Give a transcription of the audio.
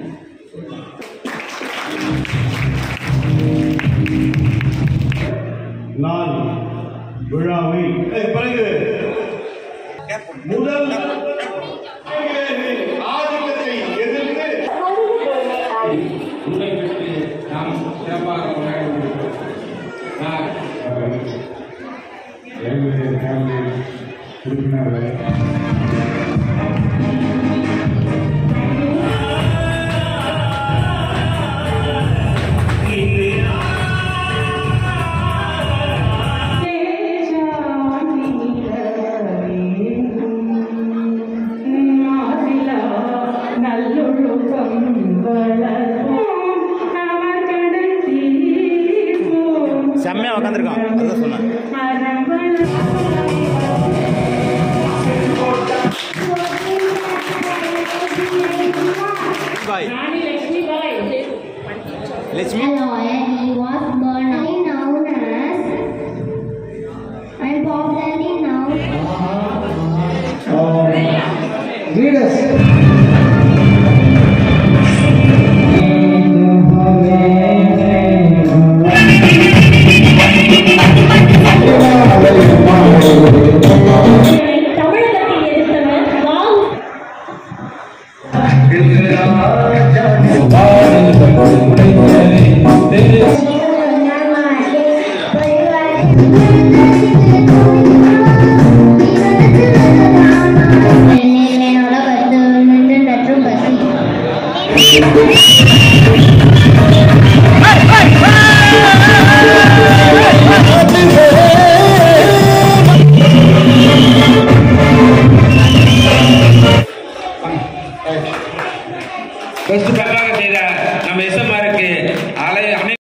நான் விழாவை பிறகு முதல் ஆதிக்கத்தை எதிர்த்து உண்மை பெற்று நாம் சிறப்பாக கொண்டாடி உறுப்பினர்கள் செம்மையா உட்காந்துருக்கான். அதான் சொன்னேன். Bye. Let's meet. He was born known as and popularly known readers. First பக்காக செய்த நம்ம எஸ்எம்ஆருக்கு